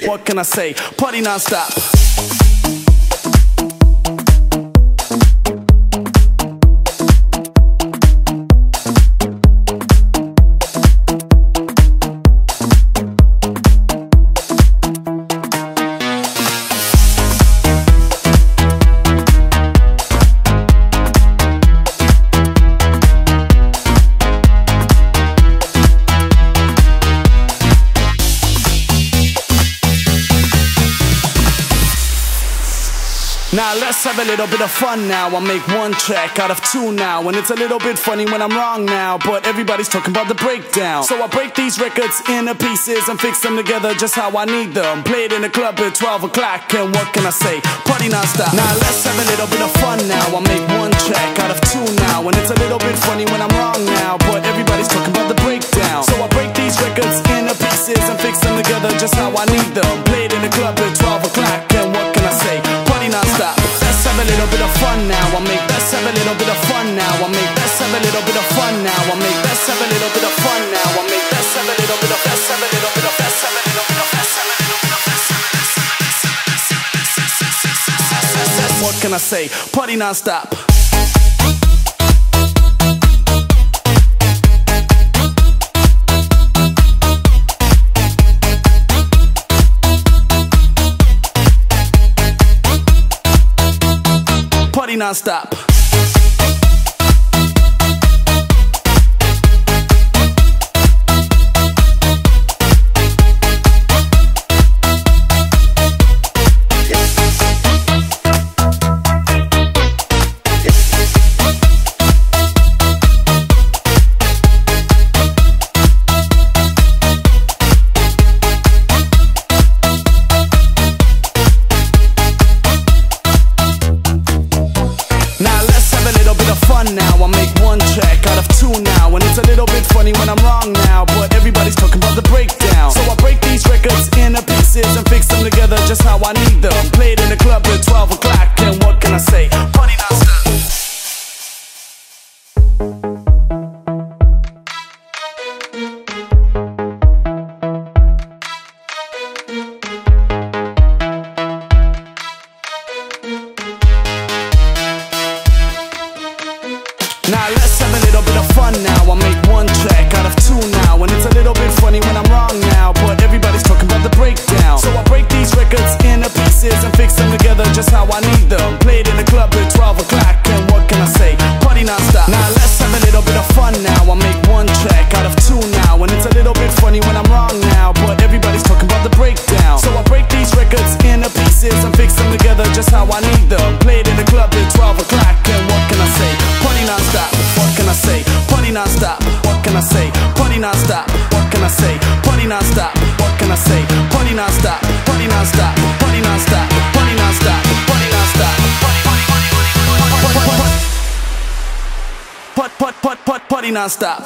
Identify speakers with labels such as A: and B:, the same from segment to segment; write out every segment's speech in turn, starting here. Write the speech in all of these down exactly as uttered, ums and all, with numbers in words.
A: What can I say? Party non-stop. Now let's have a little bit of fun now. I'll make one track out of two now, and it's a little bit funny when I'm wrong now, but everybody's talking about the breakdown. So I break these records into pieces and fix them together just how I need them. Play it in the club at twelve o'clock, and what can I say? Party non-stop. Now let's have a little bit of fun now. I'll make one track out of two now, and it's a little bit funny when I'm wrong now, but everybody's talking about the breakdown. So I break these records into pieces and fix them together just how I need them. Play it in the club at twelve o'clock, and what can I say? Party non-stop. Let's have a little bit of fun now. I'll make let's have a little bit of fun now. I'll make let's have a little bit of fun now. I'll make let's have a little bit of fun now. I'll make let's have a little bit of let's have a little bit of let's have a little bit of let's have a little bit of let's have a little bit of. What can I say? Party non-stop. Party non-stop. Now I'll make one track out of two now, and it's a little bit funny when I'm wrong now, but everybody's talking about the breakdown. So I break these records into pieces and fix them together just how I need them. Play it in the club at twelve o'clock, and what can I say? Party non-stop. Now let's have a little bit of fun now. I'll make one track out of two now, and it's a little bit funny when I'm wrong now, but everybody's talking about the breakdown. So I break these records into pieces and fix them together just how I need them. Play it in the club at twelve o'clock, and what can I say? Party non-stop. Now let's have a little bit of fun now. I'll make one track out of two now, and it's a little bit funny when I'm wrong now, but everybody's talking about the breakdown. So I break these records into pieces and fix them together just how I need them. Play it in the club at twelve o'clock, and what can I say? Party non-stop. What can I say? Party non-stop. What can I say? Party non-stop. What can I say? Party non-stop. What can I say? Party non-stop. Party non-stop. Party non-stop. Party non-stop. Party non-stop. Party party party party party party party party non-stop.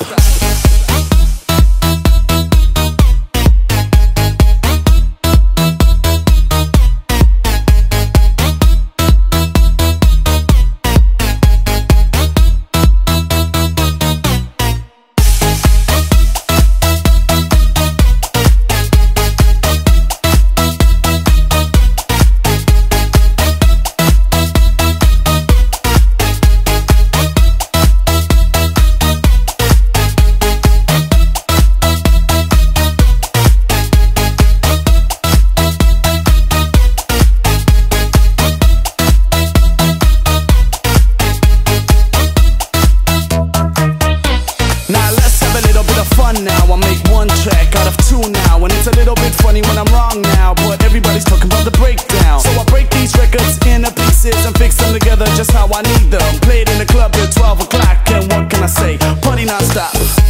A: Now I'll make one track out of two now, and it's a little bit funny when I'm wrong now, but everybody's talking about the breakdown. So I break these records into pieces and fix them together just how I need them. Play it in the club at twelve o'clock, and what can I say? Party non-stop.